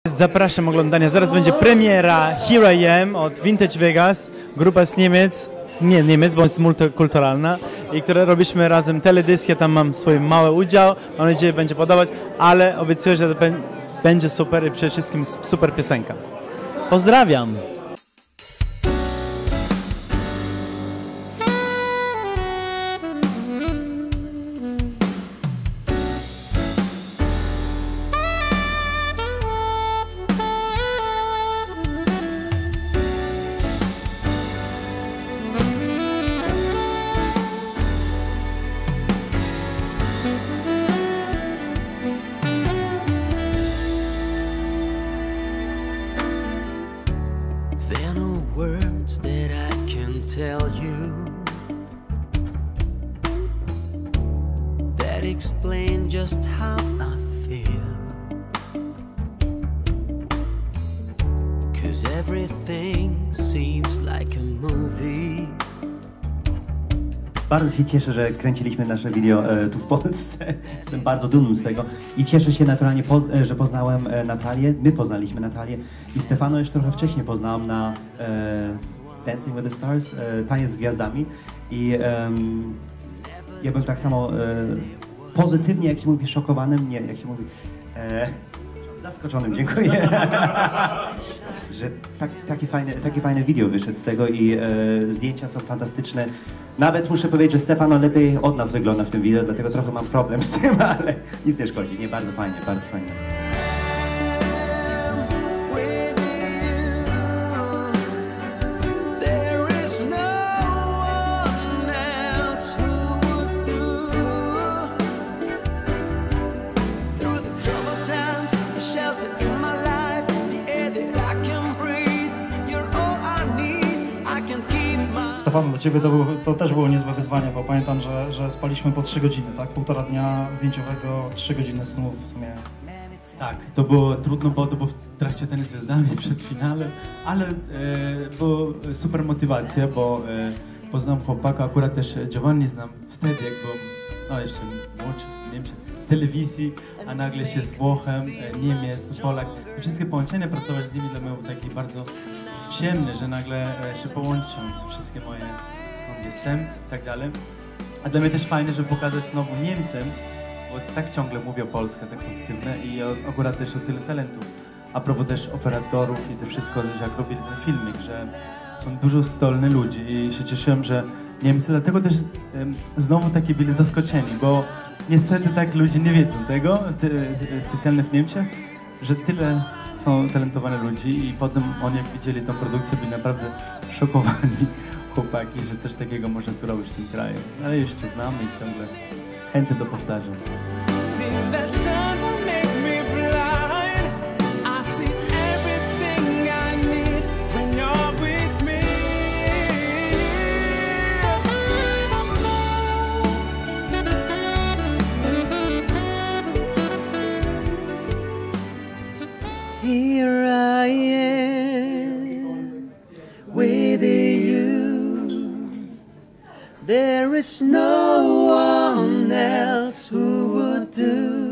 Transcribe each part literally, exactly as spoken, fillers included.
Zapraszam oglądania. Zaraz będzie premiera Here I Am od Vintage Vegas. Grupa z Niemiec, nie Niemiec, bo jest multikulturalna i które robiliśmy razem teledysk. Ja tam mam swój mały udział. Mam nadzieję, że będzie podobać, ale obiecuję, że to będzie super i przede wszystkim super piosenka. Pozdrawiam! There are no words that I can tell you that explain just how I feel, 'cause everything seems like a movie. Bardzo się cieszę, że kręciliśmy nasze video e, tu w Polsce. Jestem bardzo dumny z tego i cieszę się naturalnie, poz że poznałem e, Natalię. My poznaliśmy Natalię i Stefano już trochę wcześniej poznałam na e, Dancing with the Stars, e, Taniec z Gwiazdami i e, ja byłem tak samo e, pozytywnie, jak się mówi, szokowanym, nie, jak się mówi, e, zaskoczonym, dziękuję. Że tak, takie, fajne, takie fajne video wyszedł z tego i e, zdjęcia są fantastyczne. Nawet muszę powiedzieć, że Stefano lepiej od nas wygląda w tym video, dlatego trochę mam problem z tym, ale nic nie szkodzi. Nie, bardzo fajnie, bardzo fajnie. Stefano, dla Ciebie to, było, to też było niezłe wyzwanie, bo pamiętam, że, że spaliśmy po trzy godziny, tak? Półtora dnia zdjęciowego, trzy godziny snu w sumie. Tak, to było trudno, bo to było w trakcie Tańca z Gwiazdami, przed finałem, ale e, było super motywacja, bo e, poznałem chłopaka, akurat też Giovanni znam wtedy, jak byłem, no jeszcze młodszy, nie wiem, z telewizji, a nagle się z Włochem, e, Niemiec, Polak, i wszystkie połączenia, pracować z nimi dla mnie było takie bardzo przyjemne, że nagle się połączą wszystkie moje, skąd jestem i tak dalej. A dla mnie też fajne, żeby pokazać znowu Niemcem, bo tak ciągle mówią Polska, tak pozytywne i akurat też o tyle talentów. A propos też operatorów i to wszystko, że jak robili ten filmik, że są dużo zdolnych ludzi i się cieszyłem, że Niemcy, dlatego też um, znowu takie byli zaskoczeni, bo niestety tak ludzie nie wiedzą tego, te, te, specjalnie w Niemczech, że tyle są talentowane ludzi i potem oni jak widzieli tą produkcję byli naprawdę szokowani chłopaki, że coś takiego można tu robić w tym kraju. Ale już to znamy i ciągle chętnie to powtarzam. Here I am with you. There is no one else who would do.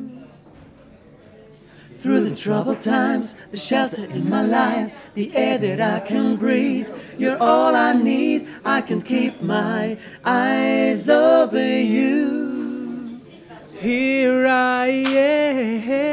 Through the troubled times, the shelter in my life, the air that I can breathe. You're all I need. I can keep my eyes over you. Here I am.